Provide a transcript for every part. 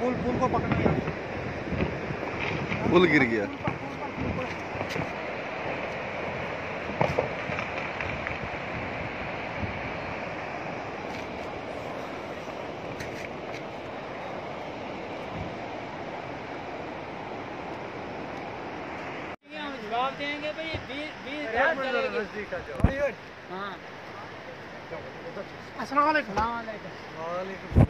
पुल को पकड़ना, पुल गिर गया। जवाब देंगे भाई 20 का जवाब। हाँ अस्सलाम वालेकुम। वालेकुम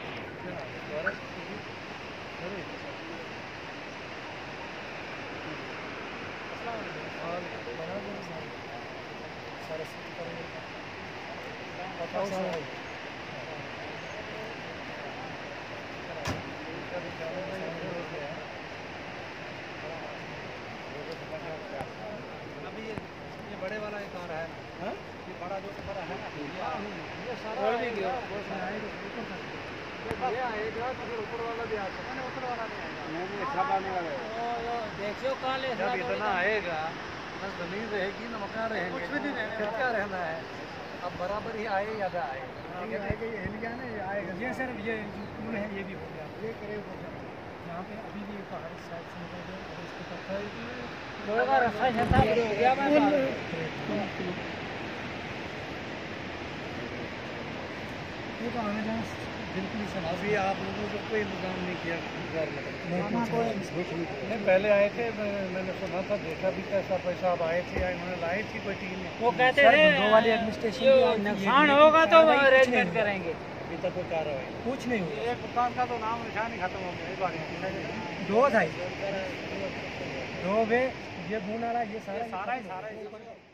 अभी ये बड़े वाला एक कार है ना, ये बड़ा जो बड़ा है ना, ये सारा और भी गया ये आएगा तो फिर ऊपर वाला भी आ सकता है, ऊपर वाला नहीं आएगा, नहीं सब आने वाला है। देखियो कहाँ ले जब इतना आएगा ना, जमीन रहेगी ना मकान रहेंगे, कुछ भी नहीं रहने, फिर क्या रहना है। अब बराबर ही आए या ना आए, ये आएगा ना, ये आएगा। ये सर ये पुल है, ये भी हो गया, ये करे यहाँ पे अभी भी पहाड़ साइड से निकल गया, और इसके पत्थर होगा रास्ता छता हो गया। ये तो आने जाने बिल्कुल ही सही। अभी आप लोगों को कोई इंतजाम नहीं किया नहीं, पहले आए थे, मैंने सुना था, देखा भी था, सब पैसा अब आए थे, इन्होंने लाई थी कोई टीम, वो कहते हैं वाली एडमिनिस्ट्रेशन नुकसान होगा तो वो अरेंजमेंट करेंगे। अभी तक कोई कार्रवाई कुछ नहीं हुई। एक दुकान का तो नाम निशान ही खत्म हो गया, दो था, दो वे ये बूना रहा, ये सारा